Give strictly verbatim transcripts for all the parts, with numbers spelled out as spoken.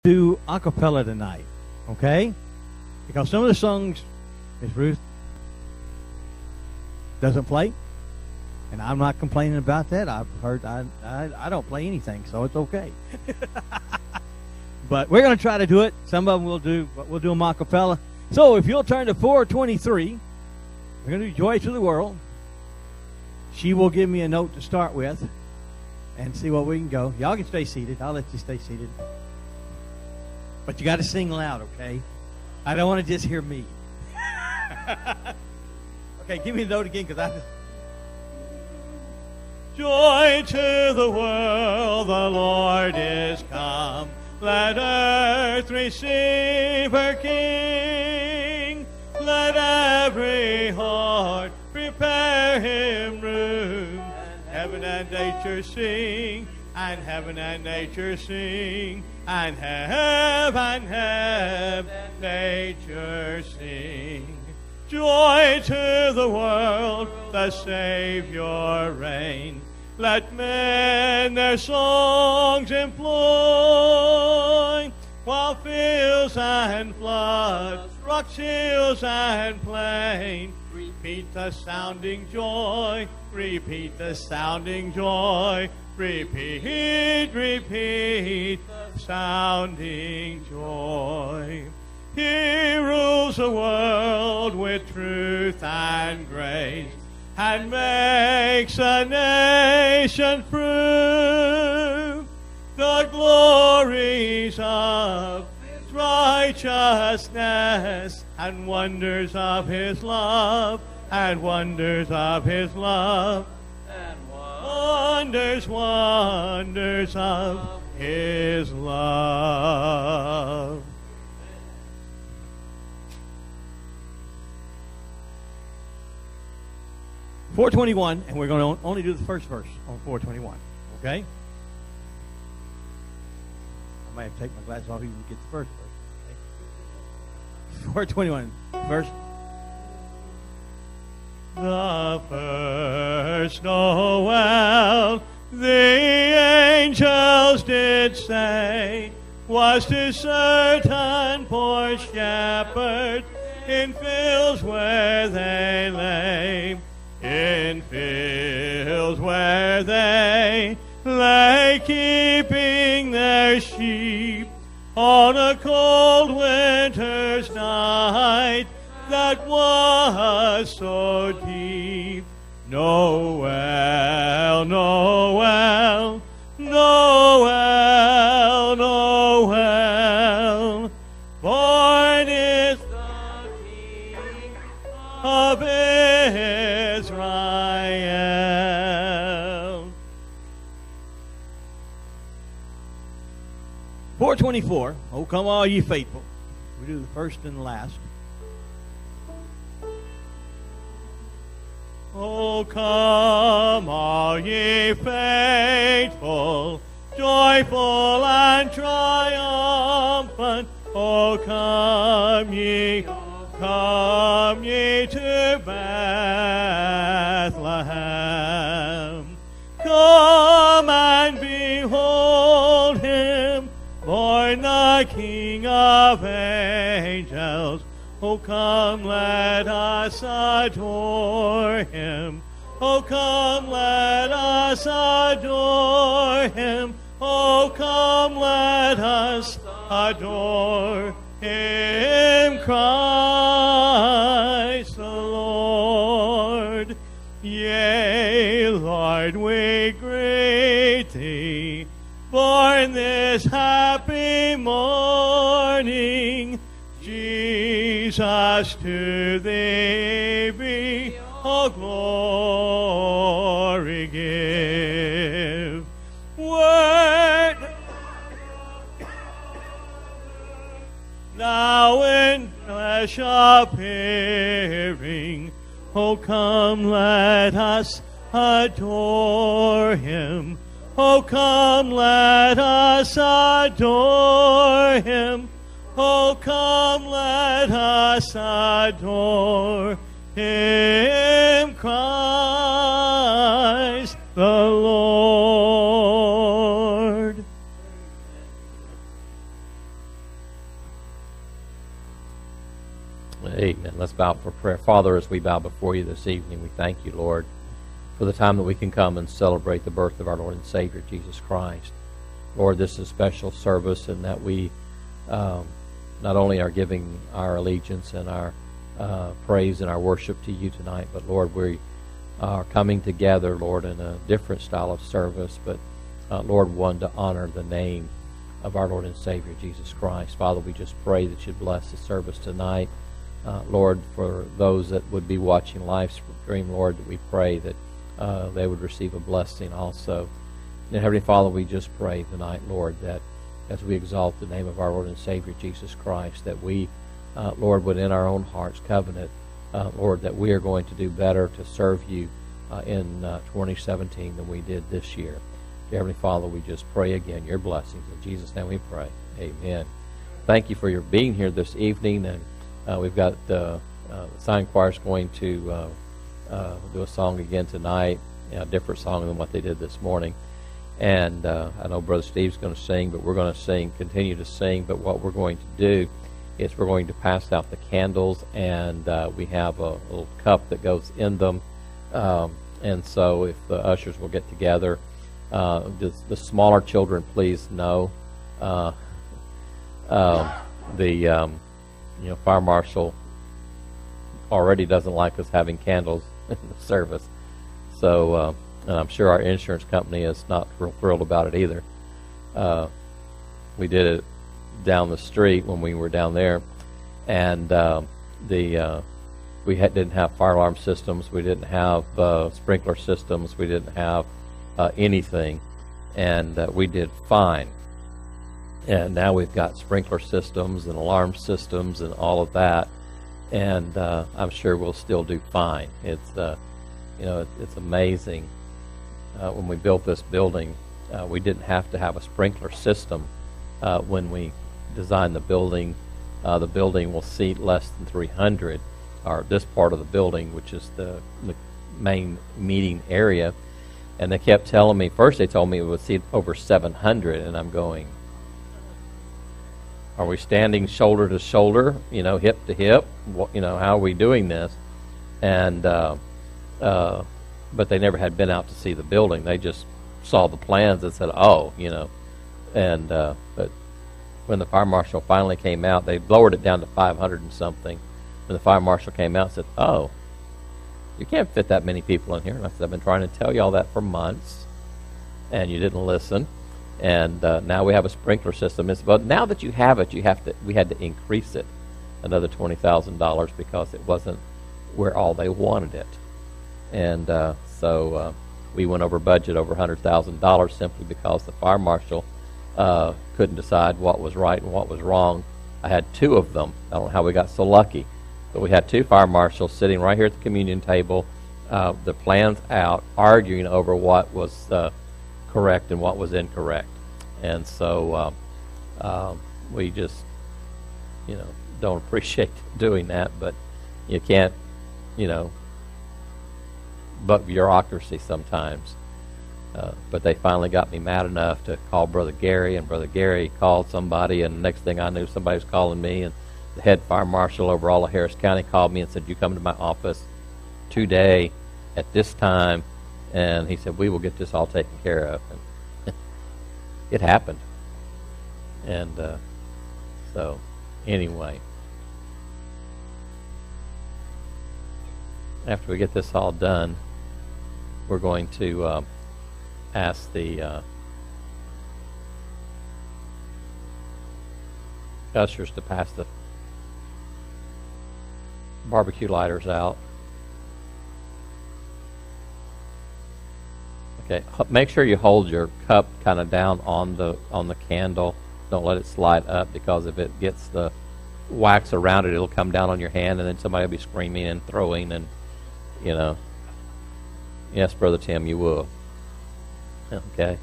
do a cappella tonight, okay? Because some of the songs Miss Ruth doesn't play, and I'm not complaining about that. I've heard I I, I don't play anything, so it's okay. But we're going to try to do it. Some of them we'll do, but we'll do them a cappella. So if you'll turn to four twenty-three, we're going to do Joy to the World. She will give me a note to start with and see what we can go. Y'all can stay seated. I'll let you stay seated. But you got to sing loud, okay? I don't want to just hear me. Okay, give me the note again, because I... Joy to the world, the Lord is come. Let earth receive her King. Let every heart prepare him room. Heaven and nature sing, and heaven and nature sing, and heaven, heaven, nature sing. Joy to the world, the Savior reigns. Let men their songs employ, while fields and floods, rocks, hills, and plain, repeat the sounding joy, repeat the sounding joy, repeat, repeat the sounding joy. He rules the world with truth and grace, and makes a nation prove the glories of his righteousness, and wonders of his love, and wonders of his love, and wonders, wonders of his love. four twenty-one, and we're going to only do the first verse on four twenty-one, okay? I might have to take my glasses off even to get the first verse, okay? four twenty-one, verse. The first Noel, the angels did say, was to certain poor shepherds in fields where they lay. In fields where they lay keeping their sheep on a cold winter's night that was so deep. Noel, Noel, Noel, Noel, born is the King of Israel. four twenty-four, oh come all ye faithful. We do the first and the last. Oh come all ye faithful, joyful and triumphant. Oh come ye, come ye to Bethlehem. Come and behold him, born the King of angels. Oh come, let us adore him. Oh come, let us adore him. Oh come, let us adore him, Christ the Lord. Yea, Lord, we greet thee, born this happy morning. Jesus, to thee be all glory give. Word now in flesh appearing, oh come, let us adore him. Oh come, let us adore him. Oh come, let us adore him, Christ the Lord. Amen. Let's bow for prayer. Father, as we bow before you this evening, we thank you, Lord, for the time that we can come and celebrate the birth of our Lord and Savior, Jesus Christ. Lord, this is a special service in that we um, not only are giving our allegiance and our uh, praise and our worship to you tonight, but, Lord, we are coming together, Lord, in a different style of service, but, uh, Lord, one to honor the name of our Lord and Savior, Jesus Christ. Father, we just pray that you'd bless the service tonight. Uh, Lord, for those that would be watching live stream, Lord, we pray that uh, they would receive a blessing also. And Heavenly Father, we just pray tonight, Lord, that as we exalt the name of our Lord and Savior, Jesus Christ, that we, uh, Lord, would in our own hearts covenant, uh, Lord, that we are going to do better to serve you uh, in uh, twenty seventeen than we did this year. Dear Heavenly Father, we just pray again your blessings. In Jesus' name we pray. Amen. Thank you for your being here this evening, and uh, we've got uh, uh, the sign choir's going to uh, uh, do a song again tonight, you know, a different song than what they did this morning. And uh, I know Brother Steve's going to sing, but we're going to sing, continue to sing. But what we're going to do is we're going to pass out the candles, and uh, we have a little cup that goes in them. Um, and so if the ushers will get together, uh, the, the smaller children, please know. Uh, uh, the um, you know fire marshal already doesn't like us having candles in the service, so. Uh, And I'm sure our insurance company is not real thrilled about it either. Uh, we did it down the street when we were down there, and uh, the uh, we had, didn't have fire alarm systems. We didn't have uh, sprinkler systems. We didn't have uh, anything, and uh, we did fine. And now we've got sprinkler systems and alarm systems and all of that, and uh, I'm sure we'll still do fine. It's uh, you know it, it's amazing. Uh, when we built this building, uh, we didn't have to have a sprinkler system uh, when we designed the building. Uh, the building will seat less than three hundred, or this part of the building, which is the, the main meeting area. And they kept telling me, first they told me it would seat over seven hundred, and I'm going, are we standing shoulder to shoulder, you know, hip to hip? What, you know, how are we doing this? And uh, uh, but they never had been out to see the building. They just saw the plans and said, oh, you know. And uh, but when the fire marshal finally came out, they lowered it down to five hundred and something. When the fire marshal came out and said, oh, you can't fit that many people in here. And I said, I've been trying to tell you all that for months, and you didn't listen. And uh, now we have a sprinkler system. It's, but now that you have it, you have to. We had to increase it another twenty thousand dollars because it wasn't where all they wanted it. And uh, so uh, we went over budget over one hundred thousand dollars simply because the fire marshal uh, couldn't decide what was right and what was wrong. I had two of them. I don't know how we got so lucky. But we had two fire marshals sitting right here at the communion table, uh, the plans out, arguing over what was uh, correct and what was incorrect. And so uh, uh, we just, you know, don't appreciate doing that, but you can't, you know, but bureaucracy sometimes. Uh, but they finally got me mad enough to call Brother Gary, and Brother Gary called somebody, and the next thing I knew, somebody was calling me, and the head fire marshal over all of Harris County called me and said, you come to my office today at this time, and he said, we will get this all taken care of. And it happened. And uh, so, anyway, after we get this all done, we're going to uh, ask the uh, ushers to pass the barbecue lighters out. Okay, make sure you hold your cup kind of down on the on the candle. Don't let it slide up, because if it gets the wax around it, it'll come down on your hand, and then somebody will be screaming and throwing, and you know. Yes, Brother Tim, you will. Okay.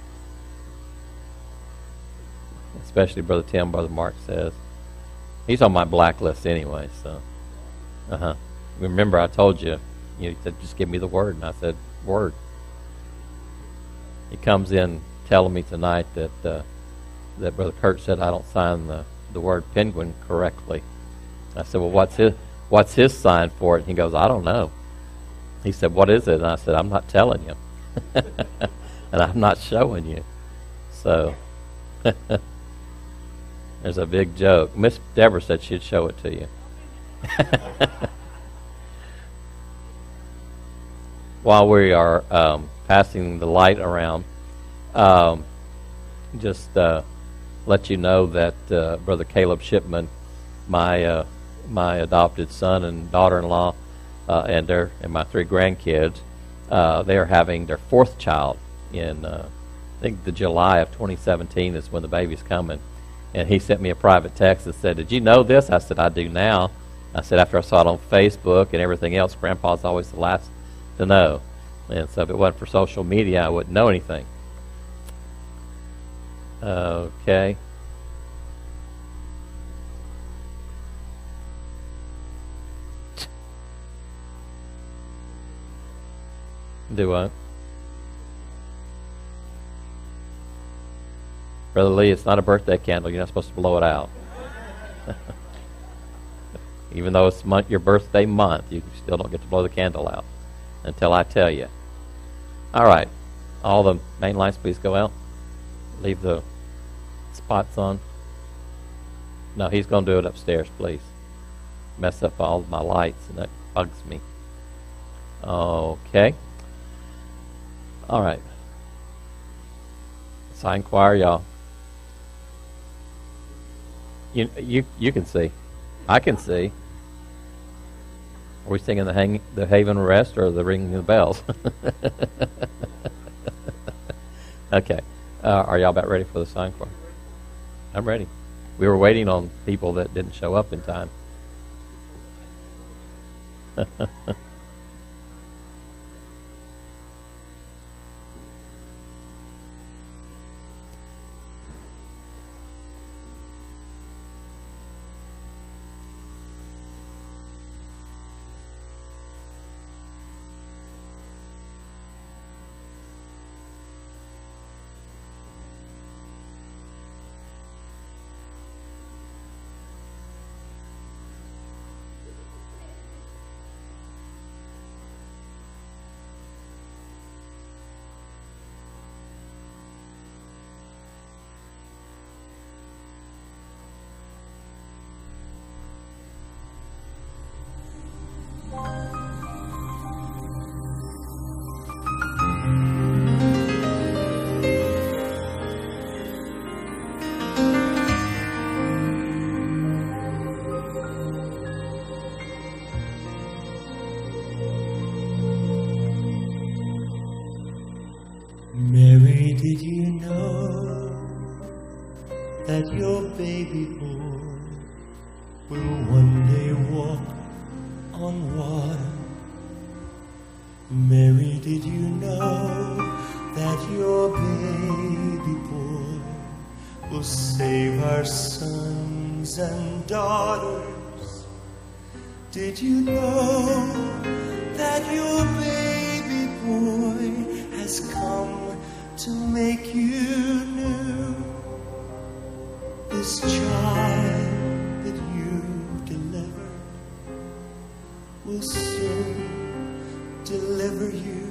Especially Brother Tim, Brother Mark says. He's on my blacklist anyway, so. Uh-huh. Remember, I told you, you said, just give me the word, and I said, word. He comes in telling me tonight that uh, that Brother Kurt said I don't sign the, the word penguin correctly. I said, well, what's his, what's his sign for it? And he goes, I don't know. He said, what is it? And I said, I'm not telling you. And I'm not showing you. So, there's a big joke. Miss Deborah said she'd show it to you. While we are um, passing the light around, um, just uh, let you know that uh, Brother Caleb Shipman, my uh, my adopted son and daughter-in-law, uh, and their and my three grandkids, uh, they are having their fourth child in uh, I think the July of twenty seventeen is when the baby's coming. And he sent me a private text and said, "Did you know this?" I said, "I do now." I said, after I saw it on Facebook and everything else, Grandpa's always the last to know. And so if it wasn't for social media, I wouldn't know anything. Okay. Do what? Brother Lee, it's not a birthday candle. You're not supposed to blow it out. Even though it's month, your birthday month, you still don't get to blow the candle out until I tell you. All right. All the main lights, please go out. Leave the spots on. No, he's going to do it upstairs, please. Mess up all of my lights, and that bugs me. Okay. All right. Sign choir, y'all. You you you can see. I can see. Are we singing the hang, the Haven Rest or the Ringing of the Bells? Okay. Uh, are y'all about ready for the sign choir? I'm ready. We were waiting on people that didn't show up in time. Mary, did you know that your baby boy will one day walk on water? Mary, did you know that your baby boy will save our sons and daughters? Did you know that your baby boy has come to make you new? This child that you delivered will soon deliver you.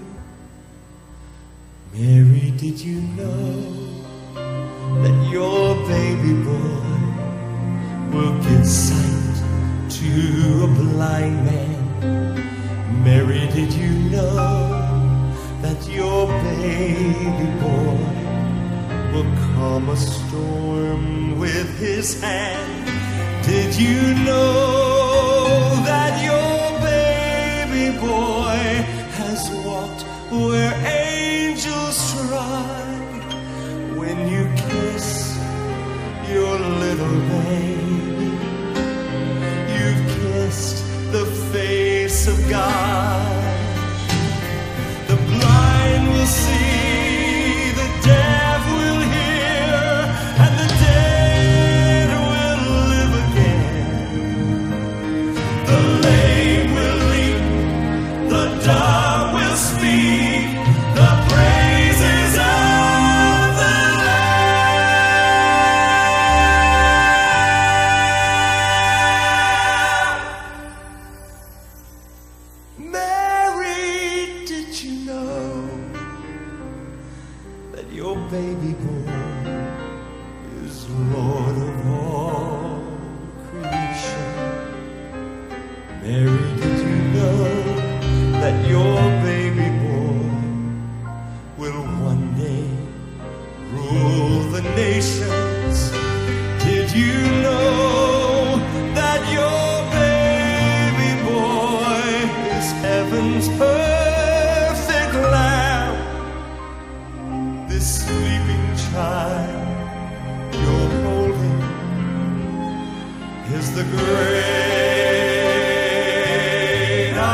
Mary, did you know that your baby boy will give sight to a blind man? Mary, did you know that your baby boy will calm a storm with his hand? Did you know that your baby boy has walked where angels trod? When you kiss your little baby, you've kissed the face of God. The blind will see, the deaf will hear, and the dead will live again. The lame will leap, the dumb will speak, the praises of the Lamb. is the great I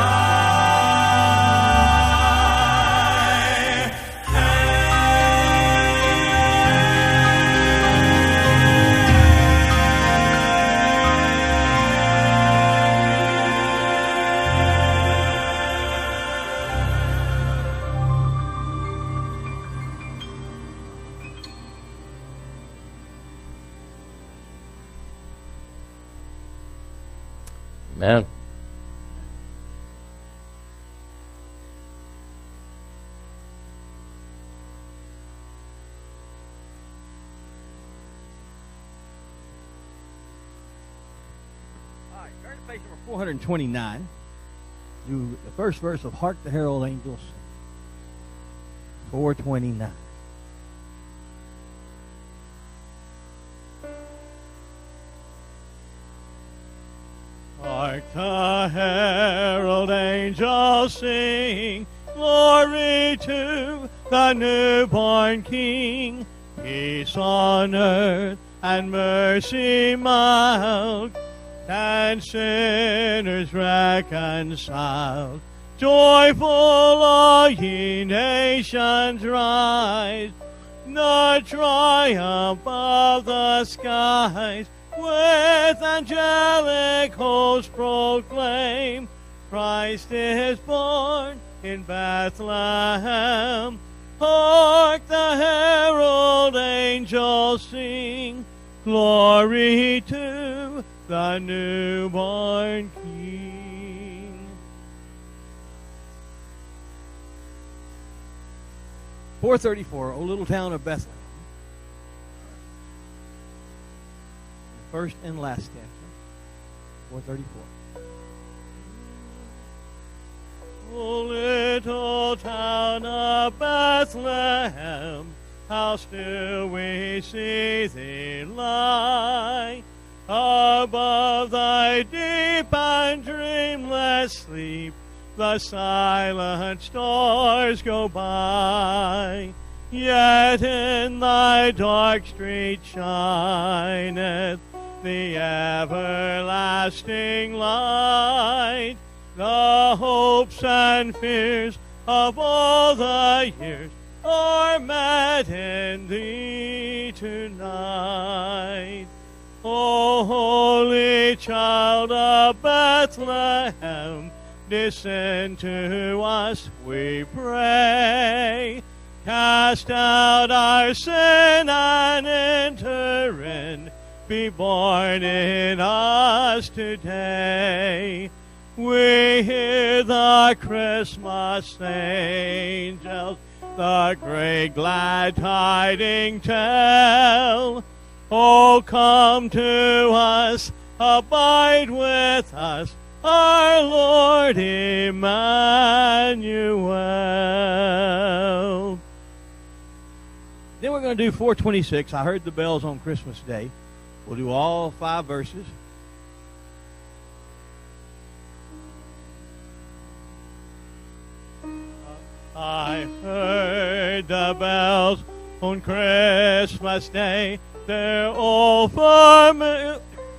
Amen. All right, turn to page number four twenty-nine. Do the first verse of Hark the Herald Angels Sing. four twenty-nine. Hark the herald angels sing, glory to the newborn King. Peace on earth and mercy mild, and sinners reconciled. Joyful all ye nations rise, the triumph of the skies. With angelic hosts proclaim, Christ is born in Bethlehem. Hark the herald angels sing, glory to the newborn King. four thirty-four, O little town of Bethlehem. First and last stanza, four thirty-four. O little town of Bethlehem, how still we see thee lie, above thy deep and dreamless sleep, the silent stars go by. Yet in thy dark street shineth the everlasting light. The hopes and fears of all the years are met in thee tonight. O holy child of Bethlehem, descend to us, we pray. Cast out our sin and enter in. Be born in us today. We hear the Christmas angels, the great glad tidings tell. Oh, come to us, abide with us, our Lord Emmanuel. Then we're going to do four twenty-six. I heard the bells on Christmas Day. We'll do all five verses. I heard the bells on Christmas Day. They're all familiar.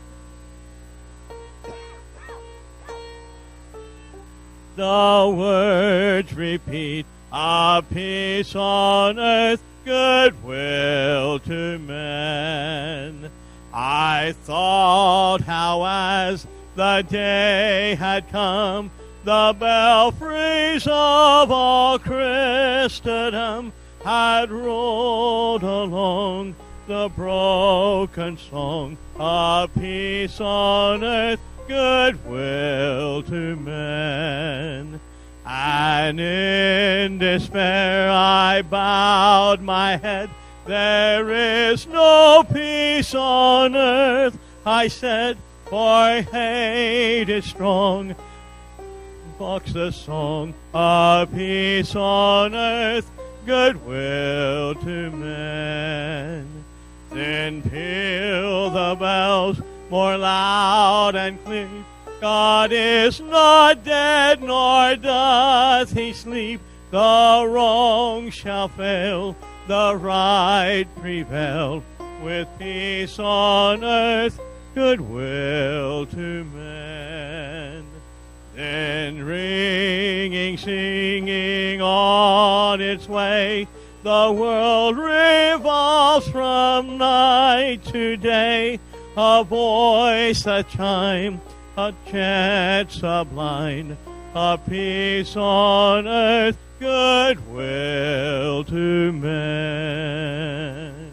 The words repeat, of peace on earth, goodwill to men. I thought how as the day had come, the belfries of all Christendom had rolled along the broken song of peace on earth, goodwill to men. And in despair I bowed my head. There is no peace on earth, I said, for hate is strong. Mocks the song of peace on earth, goodwill to men. Then peal the bells more loud and clear. God is not dead, nor doth he sleep. The wrong shall fail, the right prevail. With peace on earth, goodwill to men. Then ringing, singing on its way, the world revolves from night to day. A voice, a chime, a chant sublime, a peace on earth, goodwill to men.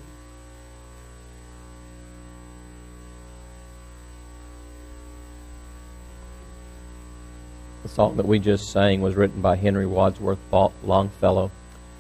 The song that we just sang was written by Henry Wadsworth Longfellow.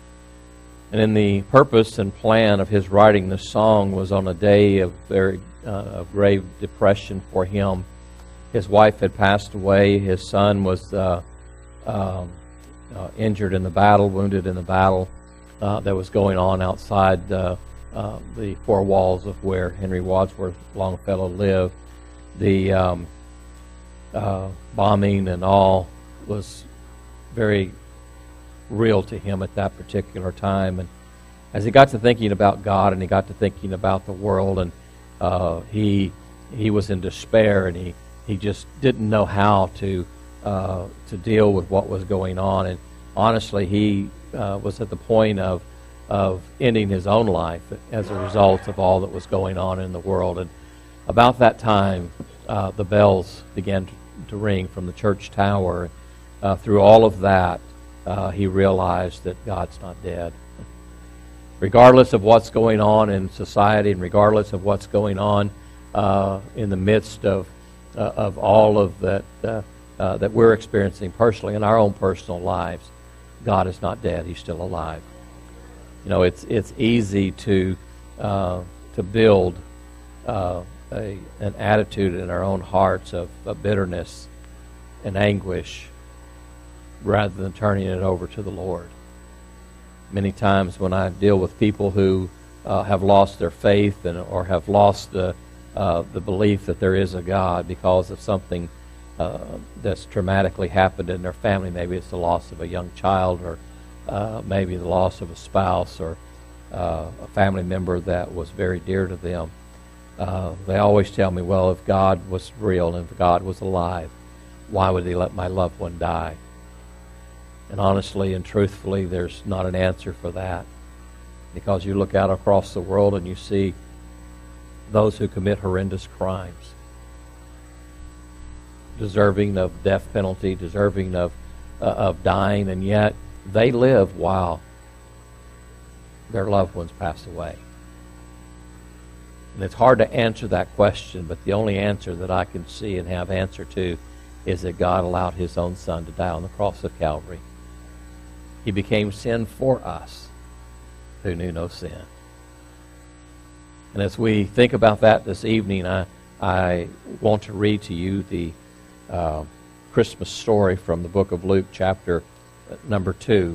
And in the purpose and plan of his writing this song was on a day of very uh, of grave depression for him. His wife had passed away. His son was uh, um, uh, injured in the battle, wounded in the battle uh, that was going on outside uh, uh, the four walls of where Henry Wadsworth Longfellow lived. The um, uh, bombing and all was very real to him at that particular time. And as he got to thinking about God and he got to thinking about the world, and uh, he he was in despair, and he, he just didn't know how to uh, to deal with what was going on. And honestly, he uh, was at the point of of ending his own life as a result of all that was going on in the world. And about that time, uh, the bells began to, to ring from the church tower. Uh, through all of that, uh, he realized that God's not dead. Regardless of what's going on in society, and regardless of what's going on uh, in the midst of uh, of all of that uh, uh, that we're experiencing personally in our own personal lives, God is not dead. He's still alive. You know, it's it's easy to uh, to build uh, a an attitude in our own hearts of, of bitterness and anguish, rather than turning it over to the Lord. Many times when I deal with people who uh, have lost their faith and or have lost the uh, the belief that there is a God because of something uh, that's traumatically happened in their family, maybe it's the loss of a young child, or uh, maybe the loss of a spouse, or uh, a family member that was very dear to them, uh, they always tell me, well, if God was real and if God was alive, why would He let my loved one die? And honestly and truthfully, there's not an answer for that. Because you look out across the world and you see those who commit horrendous crimes, deserving of death penalty, deserving of, uh, of dying, and yet they live while their loved ones pass away. And it's hard to answer that question, but the only answer that I can see and have answer to is that God allowed His own Son to die on the cross of Calvary. He became sin for us who knew no sin. And as we think about that this evening, I, I want to read to you the uh, Christmas story from the book of Luke, chapter number two.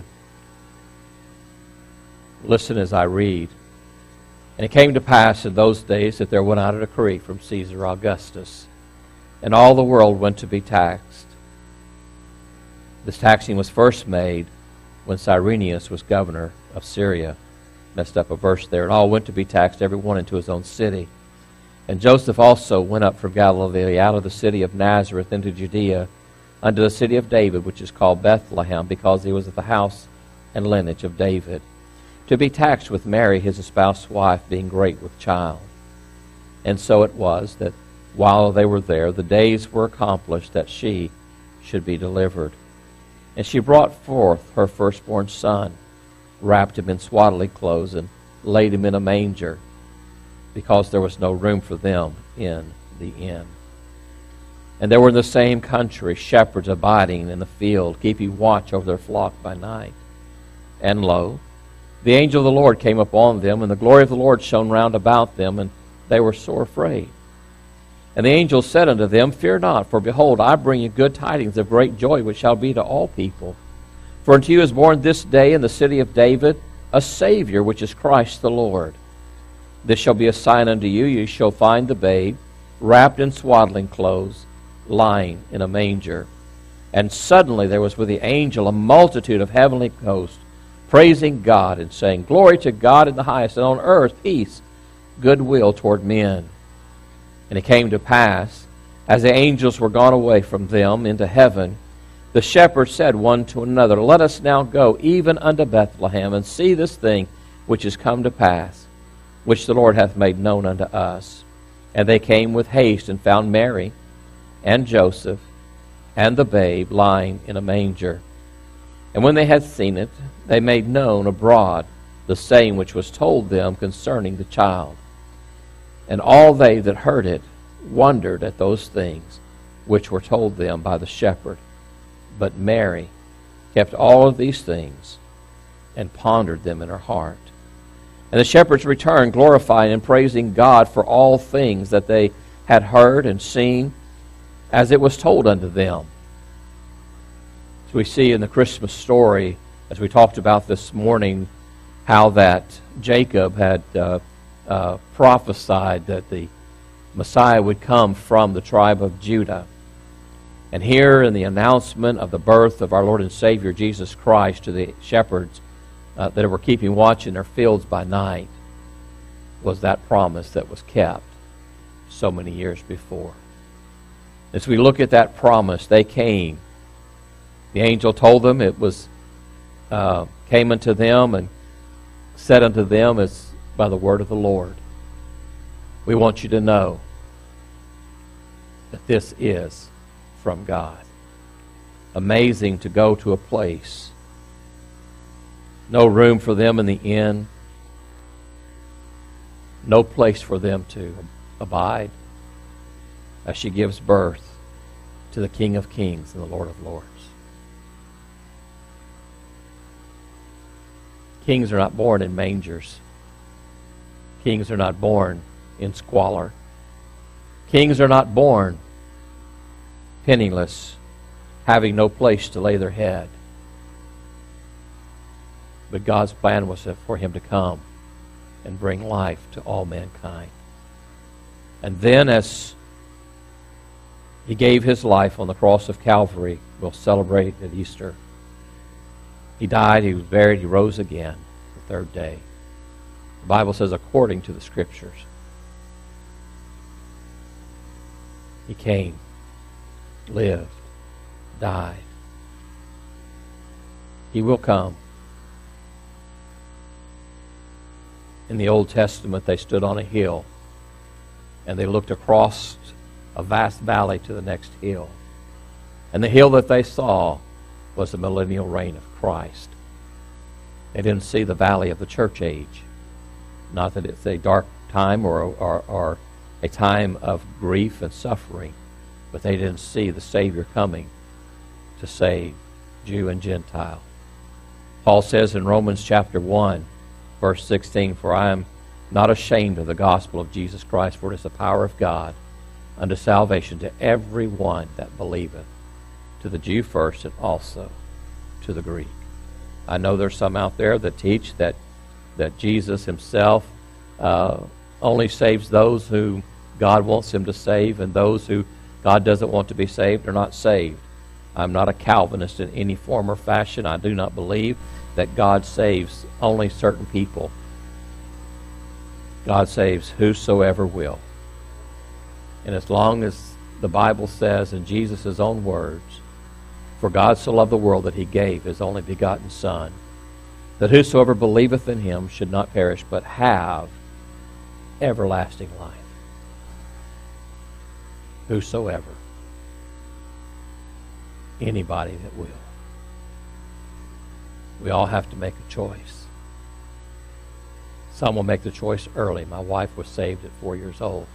Listen as I read. And it came to pass in those days that there went out a decree from Caesar Augustus, and all the world went to be taxed. This taxing was first made when Cyrenius was governor of Syria. Messed up a verse there. And all went to be taxed, every one into his own city. And Joseph also went up from Galilee out of the city of Nazareth into Judea, unto the city of David, which is called Bethlehem, because he was of the house and lineage of David, to be taxed with Mary, his espoused wife, being great with child. And so it was that while they were there, the days were accomplished that she should be delivered. And she brought forth her firstborn son, wrapped him in swaddling clothes, and laid him in a manger, because there was no room for them in the inn. And there were in the same country shepherds abiding in the field, keeping watch over their flock by night. And lo, the angel of the Lord came upon them, and the glory of the Lord shone round about them, and they were sore afraid. And the angel said unto them, Fear not, for behold, I bring you good tidings of great joy, which shall be to all people. For unto you is born this day in the city of David a Savior, which is Christ the Lord. This shall be a sign unto you, you shall find the babe wrapped in swaddling clothes, lying in a manger. And suddenly there was with the angel a multitude of heavenly hosts, praising God and saying, Glory to God in the highest, and on earth peace, goodwill toward men. And And it came to pass, as the angels were gone away from them into heaven, the shepherds said one to another, Let us now go even unto Bethlehem, and see this thing which is come to pass, which the Lord hath made known unto us. And they came with haste, and found Mary, and Joseph, and the babe lying in a manger. And when they had seen it, they made known abroad the saying which was told them concerning the child. And all they that heard it wondered at those things which were told them by the shepherd. But Mary kept all of these things and pondered them in her heart. And the shepherds returned, glorifying and praising God for all things that they had heard and seen, as it was told unto them. As we see in the Christmas story, as we talked about this morning, how that Jacob had uh, uh, prophesied that the Messiah would come from the tribe of Judah. And here in the announcement of the birth of our Lord and Savior Jesus Christ to the shepherds uh, that were keeping watch in their fields by night was that promise that was kept so many years before. As we look at that promise, they came. The angel told them it was uh, came unto them and said unto them as by the word of the Lord. We want you to know that this is from God. Amazing to go to a place. No room for them in the inn. No place for them to abide as she gives birth to the King of Kings and the Lord of Lords. Kings are not born in mangers. Kings are not born in squalor. Kings are not born penniless, having no place to lay their head. But God's plan was for him to come and bring life to all mankind. And then as he gave his life on the cross of Calvary, we'll celebrate at Easter. He died, he was buried, he rose again the third day. The Bible says according to the Scriptures. He came, lived, died. He will come. In the Old Testament, they stood on a hill and they looked across a vast valley to the next hill. And the hill that they saw was the millennial reign of Christ. They didn't see the valley of the church age. Not that it's a dark time or, or, or a time of grief and suffering, but they didn't see the Savior coming to save Jew and Gentile. Paul says in Romans chapter one, verse sixteen, For I am not ashamed of the gospel of Jesus Christ, for it is the power of God unto salvation to every one that believeth, to the Jew first and also to the Greek. I know there's some out there that teach that that Jesus himself uh, only saves those who God wants him to save, and those who God doesn't want to be saved are not saved. I'm not a Calvinist in any form or fashion. I do not believe that God saves only certain people. God saves whosoever will. And as long as the Bible says in Jesus' own words, For God so loved the world that he gave his only begotten Son, that whosoever believeth in him should not perish, but have everlasting life. Whosoever. Anybody that will. We all have to make a choice. Some will make the choice early. My wife was saved at four years old.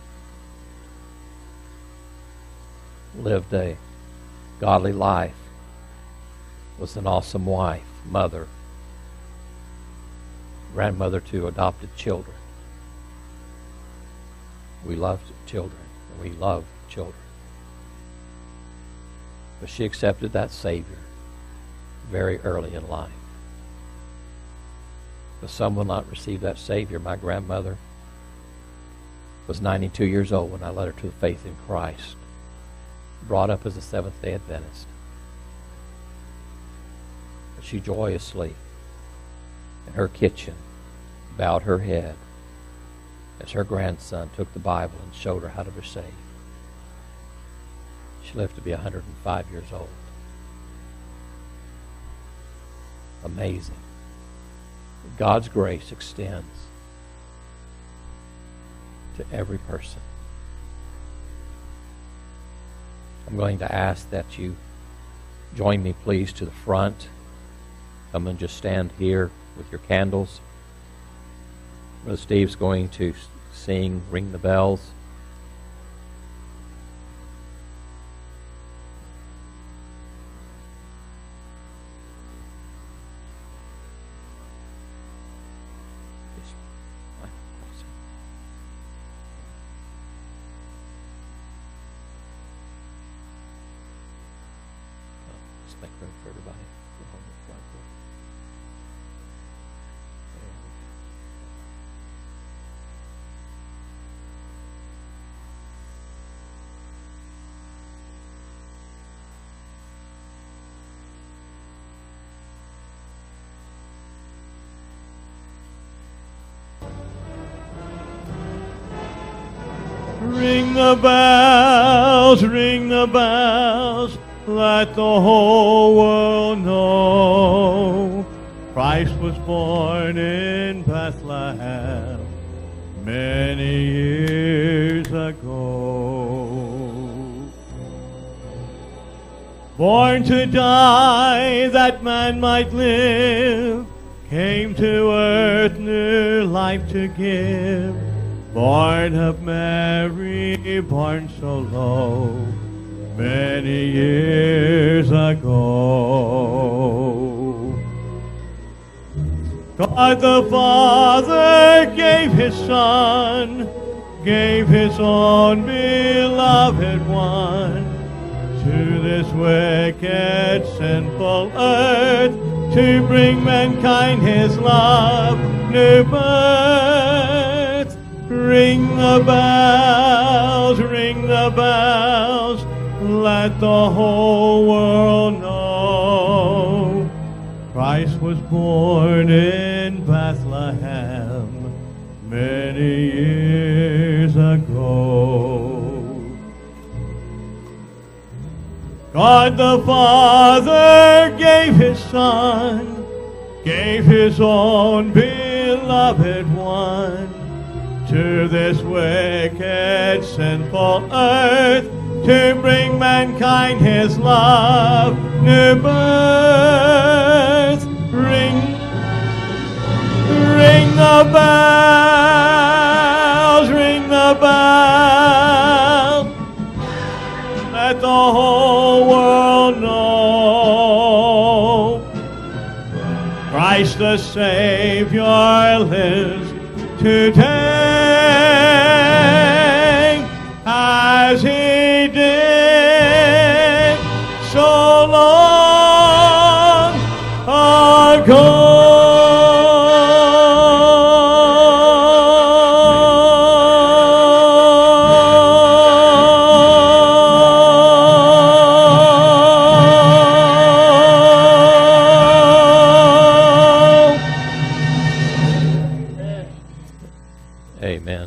Lived a godly life. Was an awesome wife, mother, grandmother to adopted children. We loved children, and we love children. But she accepted that Savior very early in life. But some will not receive that Savior. My grandmother was ninety-two years old when I led her to the faith in Christ. Brought up as a Seventh-day Adventist. But she joyously, in her kitchen, bowed her head as her grandson took the Bible and showed her how to be saved. She lived to be one hundred five years old. Amazing. God's grace extends to every person. I'm going to ask that you join me, please, to the front. Come and just stand here with your candles. Brother Steve's going to sing Ring the Bells. Let's make room for everybody. Ring the bells, ring the bells, let the whole world know Christ was born in Bethlehem many years ago. Born to die that man might live, came to earth new life to give. Born of Mary, born so low, many years ago. God the Father gave His Son, gave His own beloved one, to this wicked, sinful earth, to bring mankind His love, new birth. Ring the bells, ring the bells, let the whole world know Christ was born in Bethlehem many years ago. God the Father gave His Son, gave His own beloved one, to this wicked, sinful earth, to bring mankind His love, new birth. Ring, ring the bells, ring the bells, let the whole world know Christ the Savior lives today, as He did so long ago. Amen.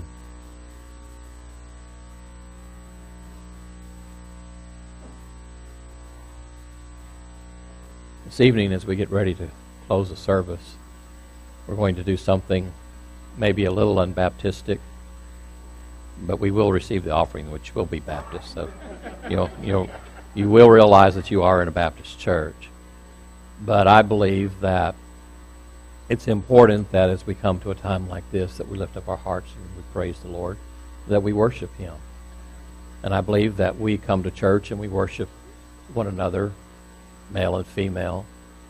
This evening, as we get ready to close the service, we're going to do something maybe a little unbaptistic, but we will receive the offering, which will be Baptist. So, you know, you know, you will realize that you are in a Baptist church. But I believe that it's important that as we come to a time like this, that we lift up our hearts and we praise the Lord, that we worship Him. And I believe that we come to church and we worship one another, male and female.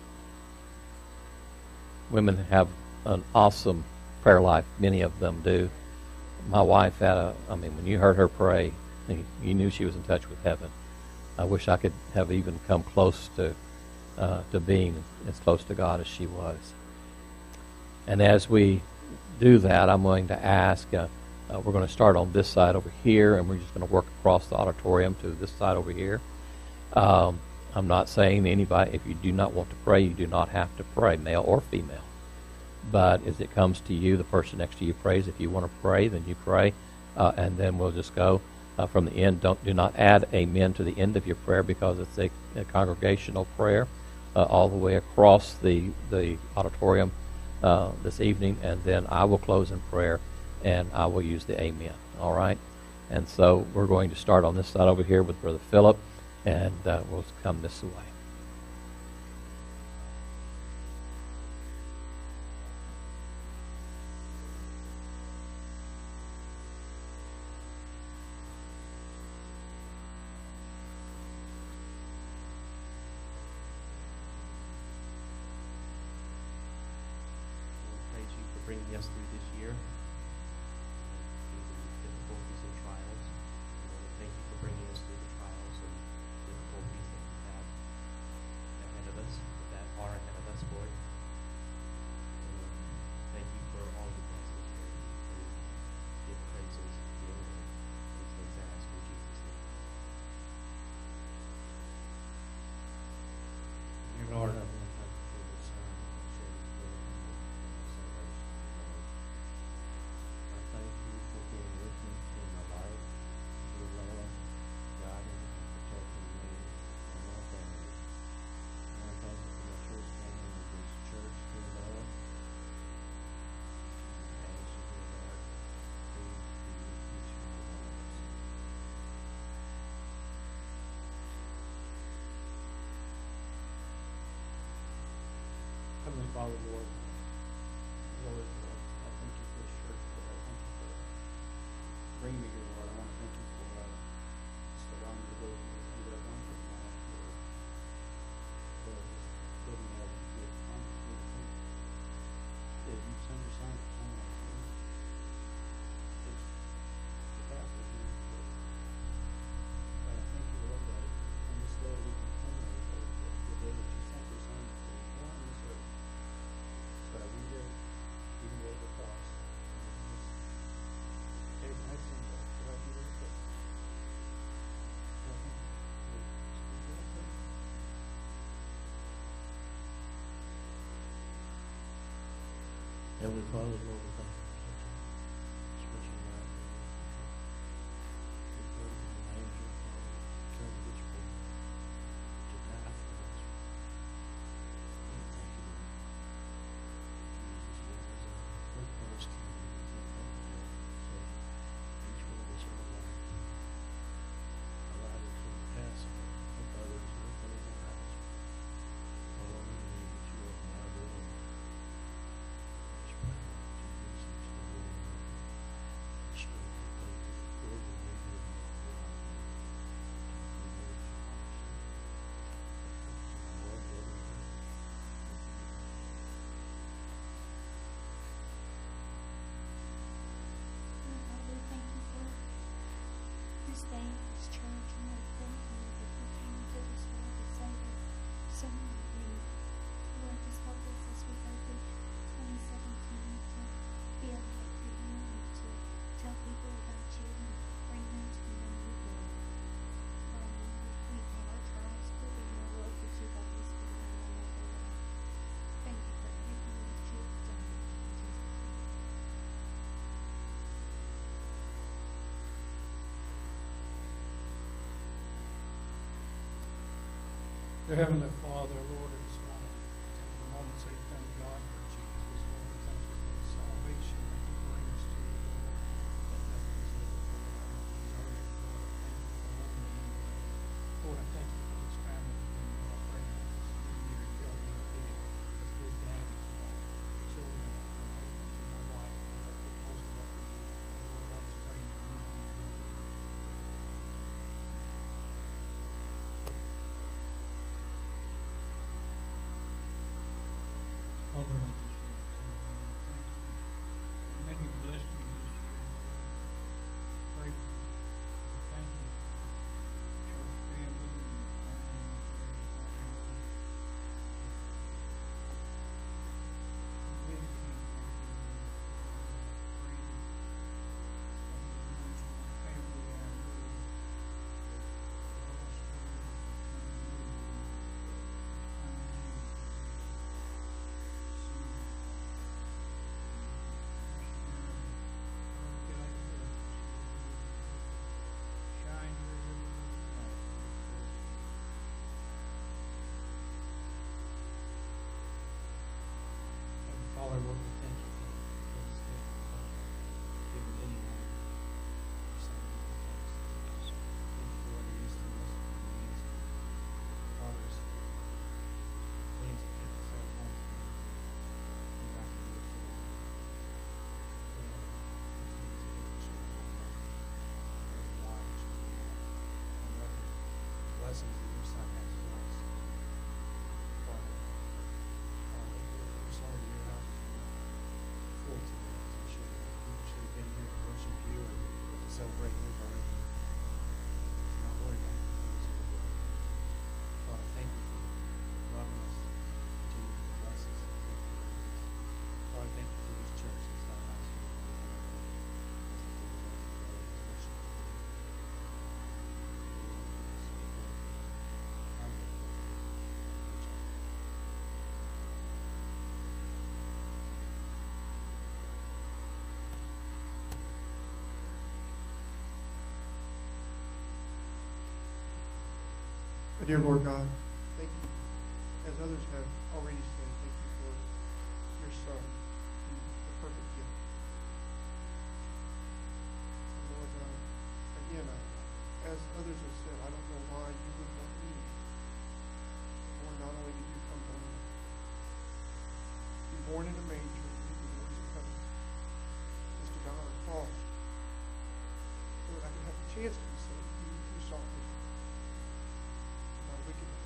Women have an awesome prayer life. Many of them do. My wife had a, I mean, when you heard her pray, you knew she was in touch with heaven. I wish I could have even come close to uh, to being as close to God as she was. And as we do that, I'm going to ask, uh, uh, we're going to start on this side over here, and we're just going to work across the auditorium to this side over here. Um, I'm not saying anybody, if you do not want to pray, you do not have to pray, male or female. but as it comes to you, the person next to you prays. If you want to pray, then you pray, uh, and then we'll just go uh, from the end. Don't do not add amen to the end of your prayer because it's a, a congregational prayer uh, all the way across the the auditorium uh, this evening, and then I will close in prayer, and I will use the amen. All right, and so we're going to start on this side over here with Brother Philip, and uh, we'll come this way. Bringing us through this year, difficulties and trials. Lord, thank you for bringing us through the trials and difficulties that we have ahead of us, that are ahead of us, Lord. Lord, thank you for all your blessings, Lord. We give praises to you, and these things I ask in Jesus' name. Dear Lord, I Heavenly Father, Lord, Lord, Lord, I thank you for this church, Lord. I thank you for bringing me here, Lord. I want to thank you for uh, just allowing me to go through that one for my life, Lord. Lord, just building me up to be a conduit, Lord. Thank you. That you send your son to come out, Lord. Just the path with me, Lord. God, I thank you, Lord, that on this day we can come, Lord, that the day that you sent your son to be born on this earth. So I one day you can go to the cross and just take my sin back so I can be with it. So I thank you. Lord, just be with us. Heavenly Father, Lord, we thank you for such a special night. We pray that an angel, Father, come this way to die for us. We thank you, Lord. Jesus, Lord, as a great first king, we thank you, Lord, so each one of us are alive. Alive to pass on with others, with others around us. Lord, we need that you open our door. Just pray, Lord, that you use each and every one of them. Strength and faith to fulfill the need of your life. To fulfill what you want us to do. Lord, brothers, Lord God, we thank you for this day, this church, and we thank you that you came to this world to save so many things. Lord, just help us as we go through twenty seventeen to be a light for you and to tell people about you and bring them to know you, Lord. Lord, we have our trials, but we know, Lord, that you got us through them, Lord. Thank you for everything that you have done. In Jesus' name. Dear Heavenly Father, Lord, I just want to take a moment and say thank God for Jesus, Lord. Thank you for the salvation that He brings to you, Lord. That that is it, Lord. I don't deserve it, Lord. Lord, I thank you for this family again, Lord. I pray that this new year you help me to be a good daddy to my children, to my wife, Lord. I put most of all, Lord, I just pray that you can do it. blessings that your son has for us. Father, Father, we're sorry that your house is not full today. We should, we should have been here to worship you and to celebrate your birth. It's not worried about the things of the world. Father, thank you for loving us. Continue to bless us. Father, thank you for this church that's not house. Dear Lord God, thank you, as others have already said, thank you for your Son, the perfect gift. And Lord, uh, again, uh, as others have said, I don't know why you would want me. Lord, not only did you come down, be born in a manger, you were born in heaven, just to die on a cross. Lord, I could have a chance to be saved. You, you saw me. Wickedness.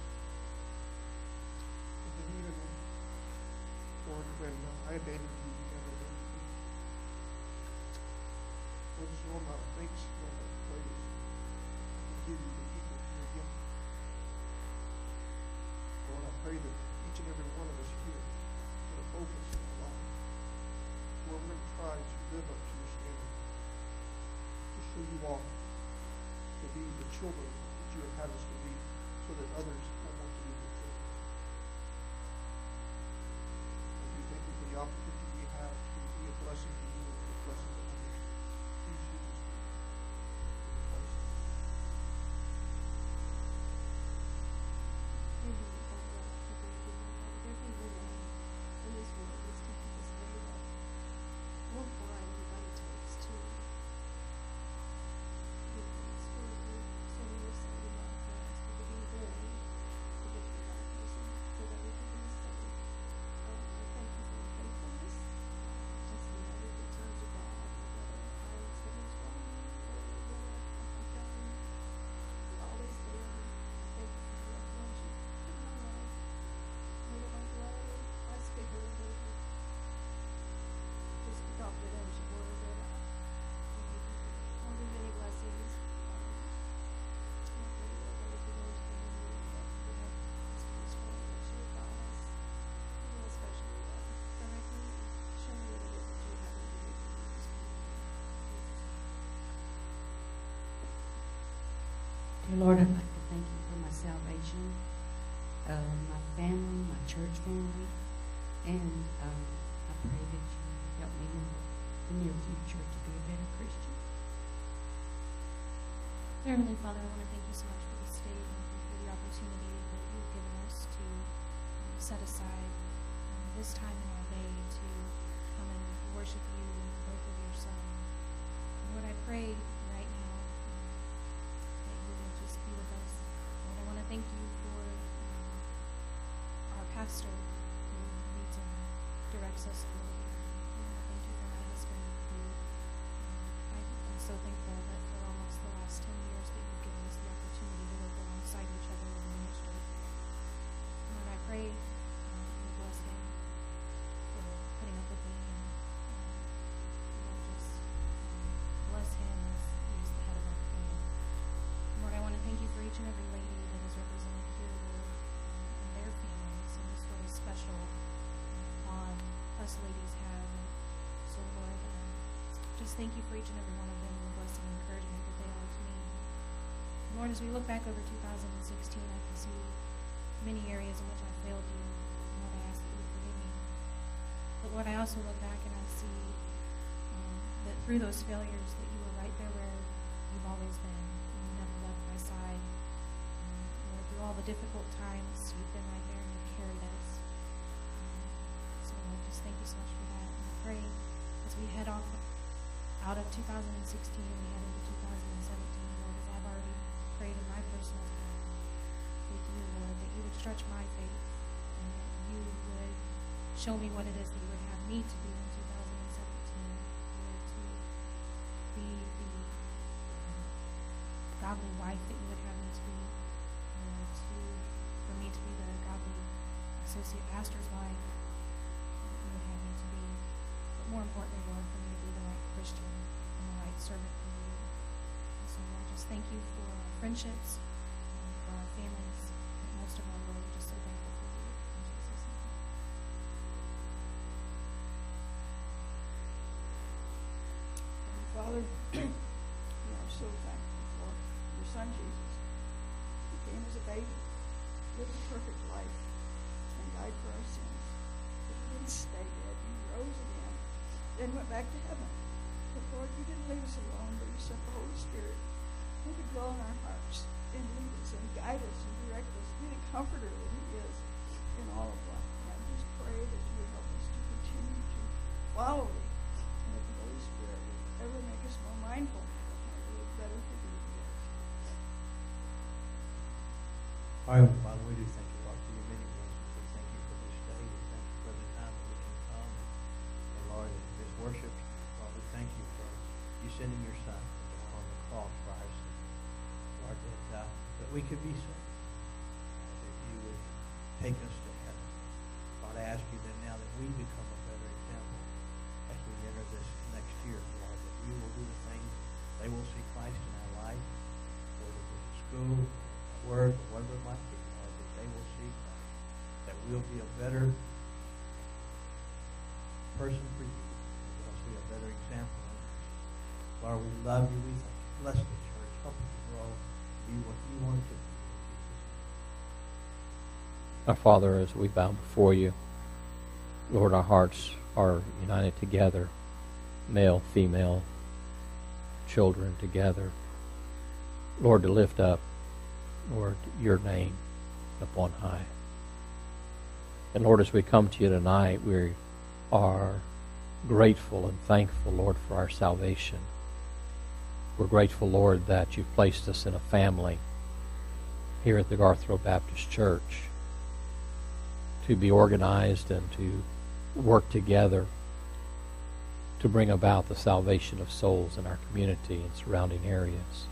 And then even, Lord, when uh, I abandoned you, you never abandoned me. Lord, just Lord, my thanks, Lord, my praise. I give you the equal to your gift. Lord, I pray that each and every one of us here get a focus in our life. Lord, we're going to try to live up to your standard, to show you off, to be the children that you have had us to be, so that others will want to be your children. And we thank you for the opportunity we have to be a blessing to you and a blessing to others. Please use us. Dear Lord, I'd like to thank you for my salvation, uh, my family, my church family, and um, I pray that you help me in the near future to be a better Christian. Dear Heavenly Father, I want to thank you so much for this day and for the opportunity that you've given us to um, set aside um, this time in our day to come and worship you in the birth of your Son. And Lord, I pray right now um, that you will just be with us. Lord, I want to thank you for um, our pastor who leads and directs us, Lord. And I thank you for my husband who um, I am so thankful that for almost the last ten years that you've given us the opportunity to work alongside each other in ministry. Lord, I pray um, you bless him for putting up with me and um, Lord, just um, bless him as he is the head of our family. Lord, I want to thank you for each and every lady that is represented here, Lord, um, and their families, and just what a special um, bond us ladies have. And so, Lord, um, just thank you for each and every one of them and the blessing and encouragement that they are to me. Lord, as we look back over two thousand sixteen, I can see many areas in which I failed you. And Lord, I ask that you would forgive me. But Lord, I also look back and I see um, that through those failures that you were right there where you've always been. And you never left my side. Um, Lord, through all the difficult times, you've been right there and you've carried us. Um, so Lord, just thank you so much for that. And I pray as we head off out of two thousand sixteen and we head into two thousand seventeen, Lord, as I've already prayed in my personal time with you, Lord, that you would stretch my faith and that you would show me what it is that you would have me to do in two thousand seventeen, Lord, to be the um, godly wife that you would have me to be, uh, to for me to be the godly associate pastor's wife that you would have me to be. But more importantly, Lord, for me to be the right Christian and the right servant for you. And so, Lord, just thank you for our friendships and for our families. But most of all, Lord, we're just so thankful for you. In Jesus' name. Father, we are so thankful for your Son Jesus, who came as a baby, lived a perfect life, and died for our sins. But he didn't stay dead. He rose again, then went back to heaven. But Lord, you didn't leave us alone, but you sent the Holy Spirit who could dwell in our hearts and lead us and guide us and direct us, be the comforter that he is in all of life. And I just pray that you would help us to continue to follow thee, and that the Holy Spirit would ever make us more mindful of how to live better for thee. Our Heavenly Father, we do thank you, Lord, for your many blessings. We thank you for this day. We thank you for the time that we can come. And, and Lord, in this worship, Lord, we thank you for you sending your Son on the cross for our sins. Lord, that, uh, that we could be saved. That you would take us to heaven. Lord, I ask you that now that we become a better example as we enter this next year, Lord, that we will do the things, they will see Christ in our life, whether it's at school, at work, or whatever it might be, Lord, that they will see Christ, that we'll be a better person for you, we'll see a better example in us. Lord, we love you, we thank you. Bless the church, help it to grow, be what you want it to be. Our Father, as we bow before you, Lord, our hearts are united together, male, female, children together. Lord, to lift up, Lord, your name upon high. And Lord, as we come to you tonight, we are grateful and thankful, Lord, for our salvation. We're grateful, Lord, that you've placed us in a family here at the Garthrow Baptist Church to be organized and to work together to bring about the salvation of souls in our community and surrounding areas.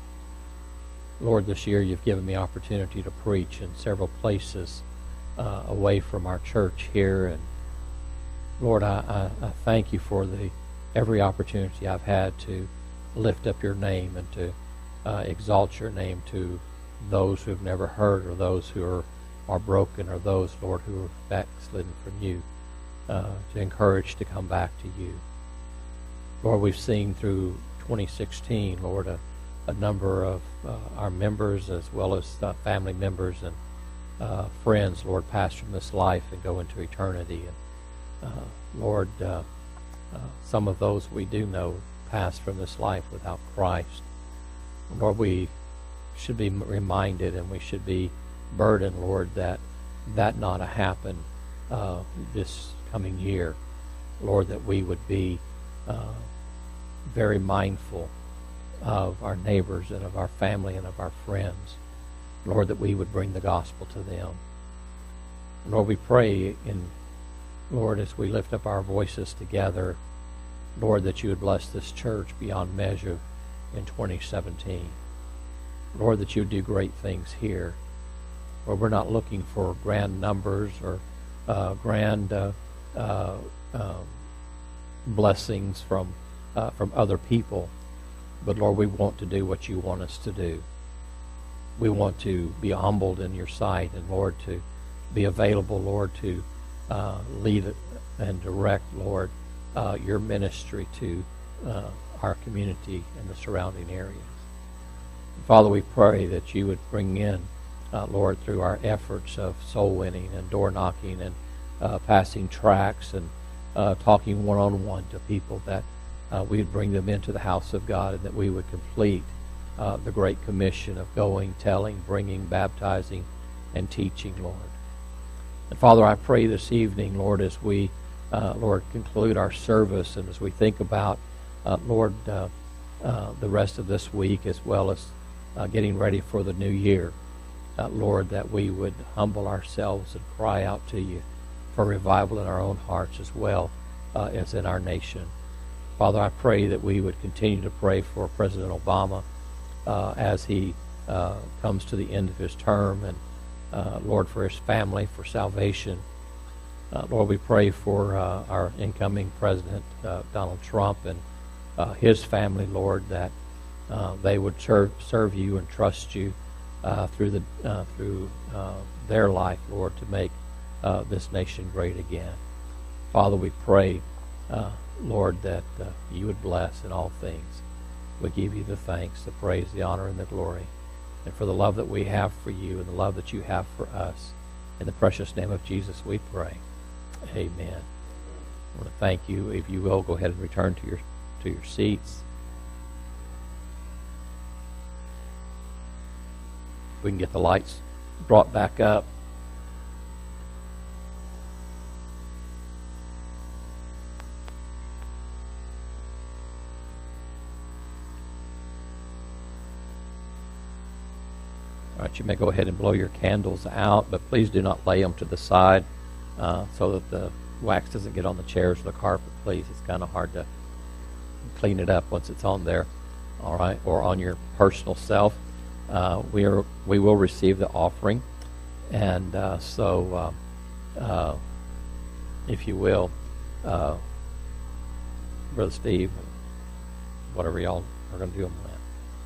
Lord, this year you've given me opportunity to preach in several places uh, away from our church here. And Lord, I, I, I thank you for the every opportunity I've had to lift up your name and to uh, exalt your name to those who have never heard, or those who are, are broken, or those, Lord, who are backslidden from you, uh, to encourage to come back to you. Lord, we've seen through twenty sixteen, Lord, a, a number of uh, our members as well as uh, family members and uh, friends, Lord, pass from this life and go into eternity. And uh, Lord, uh, uh, some of those we do know pass from this life without Christ. Lord, we should be reminded and we should be burdened, Lord, that that not to happen uh, this coming year. Lord, that we would be uh, very mindful of our neighbors and of our family and of our friends. Lord, that we would bring the gospel to them. Lord, we pray in, Lord, as we lift up our voices together, Lord, that you would bless this church beyond measure in twenty seventeen. Lord, that you would do great things here. Lord, we're not looking for grand numbers or uh, grand uh, uh, um, blessings from uh, from other people. But Lord, we want to do what you want us to do. We want to be humbled in your sight, and Lord, to be available, Lord, to uh, lead and direct, Lord, uh, your ministry to uh, our community and the surrounding areas. Father, we pray that you would bring in, uh, Lord, through our efforts of soul winning and door knocking and uh, passing tracts and uh, talking one-on-one to people, that uh, we would bring them into the house of God, and that we would complete uh, the Great Commission of going, telling, bringing, baptizing, and teaching, Lord. And Father, I pray this evening, Lord, as we, uh, Lord, conclude our service and as we think about, uh, Lord, uh, uh, the rest of this week as well as uh, getting ready for the new year, uh, Lord, that we would humble ourselves and cry out to you for revival in our own hearts as well uh, as in our nation. Father, I pray that we would continue to pray for President Obama uh, as he uh, comes to the end of his term, and uh, Lord, for his family, for salvation. Uh, Lord, we pray for uh, our incoming president, uh, Donald Trump, and uh, his family, Lord, that uh, they would serve, serve you and trust you uh, through the uh, through uh, their life, Lord, to make uh, this nation great again. Father, we pray, uh, Lord, that uh, you would bless in all things. We give you the thanks, the praise, the honor, and the glory, and for the love that we have for you and the love that you have for us. In the precious name of Jesus, we pray. Amen. I want to thank you. If you will, go ahead and return to your to your seats. We can get the lights brought back up. All right, you may go ahead and blow your candles out, but please do not lay them to the side uh, so that the wax doesn't get on the chairs or the carpet, please. It's kind of hard to clean it up once it's on there, all right, or on your personal self. Uh, we are we will receive the offering, and uh, so uh, uh, if you will, uh, Brother Steve, whatever y'all are going to do on that.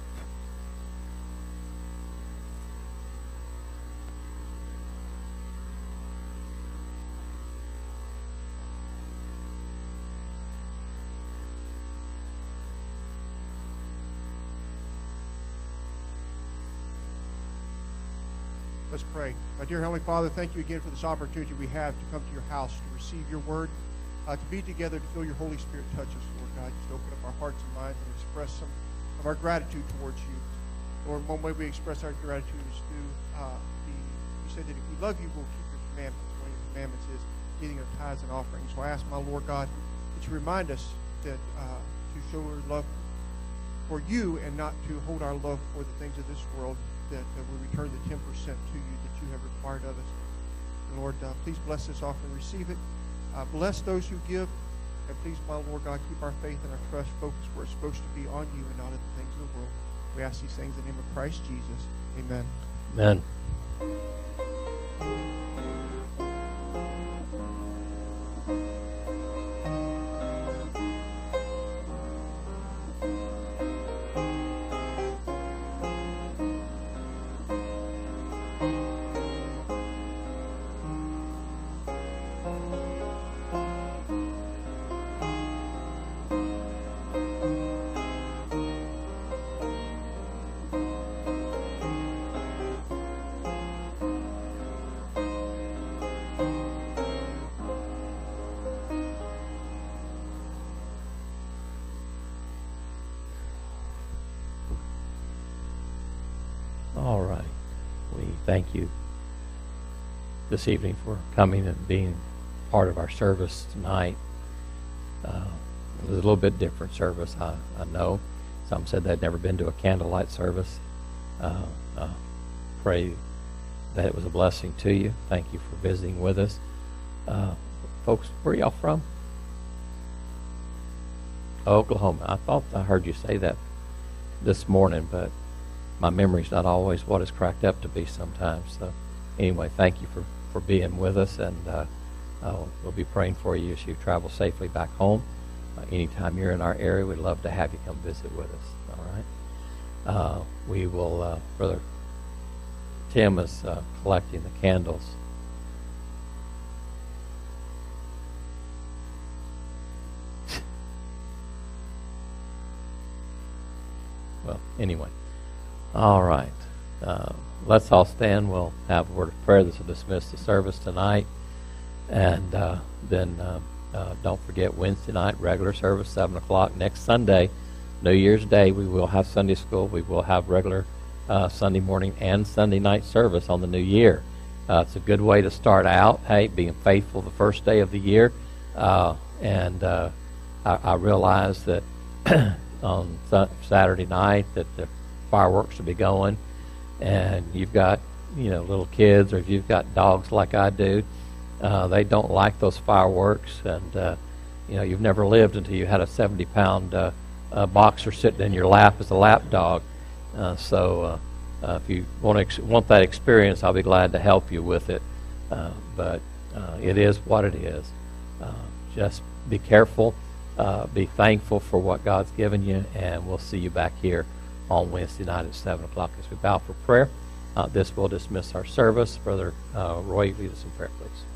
Let's pray. My dear Heavenly Father, thank you again for this opportunity we have to come to your house to receive your word, uh, to be together, to feel your Holy Spirit touch us, Lord God. Just open up our hearts and minds and express some of our gratitude towards you. Lord, one way we express our gratitude is through uh, the, you said that if we love you, we'll keep your commandments. One of your commandments is giving of tithes and offerings. So I ask my Lord God that you remind us that uh, to show our love for you and not to hold our love for the things of this world, that uh, we return the ten percent to you that you have required of us. And Lord, uh, please bless this offering, receive it. Uh, bless those who give. And please, my Lord God, keep our faith and our trust focused where it's supposed to be, on you and not on the things of the world. We ask these things in the name of Christ Jesus. Amen. Amen. All right. We thank you this evening for coming and being part of our service tonight. Uh, it was a little bit different service, I, I know. Some said they'd never been to a candlelight service. Uh, uh, pray that it was a blessing to you. Thank you for visiting with us. Uh, folks, where are y'all from? Oklahoma. I thought I heard you say that this morning, but my memory's not always what it's cracked up to be sometimes. So anyway, thank you for, for being with us, and uh, uh, we'll be praying for you as you travel safely back home. Uh, anytime you're in our area, we'd love to have you come visit with us, all right? Uh, we will, uh, Brother Tim is uh, collecting the candles. Well, anyway. All right. Uh, let's all stand. We'll have a word of prayer. This will dismiss the service tonight. And uh, then uh, uh, don't forget Wednesday night, regular service, seven o'clock. Next Sunday, New Year's Day, we will have Sunday school. We will have regular uh, Sunday morning and Sunday night service on the new year. Uh, it's a good way to start out, hey, being faithful the first day of the year. Uh, and uh, I, I realize that on Saturday night that the fireworks will be going, and you've got, you know, little kids, or if you've got dogs like I do, uh, they don't like those fireworks, and uh, you know, you've never lived until you had a seventy pound uh, uh, boxer sitting in your lap as a lap dog. Uh, so uh, Uh, if you want to ex- want that experience, I'll be glad to help you with it. Uh, but uh, it is what it is. Uh, just be careful. Uh, be thankful for what God's given you, and we'll see you back here on Wednesday night at seven o'clock as we bow for prayer. Uh, this will dismiss our service. Brother uh, Roy, lead us in prayer, please.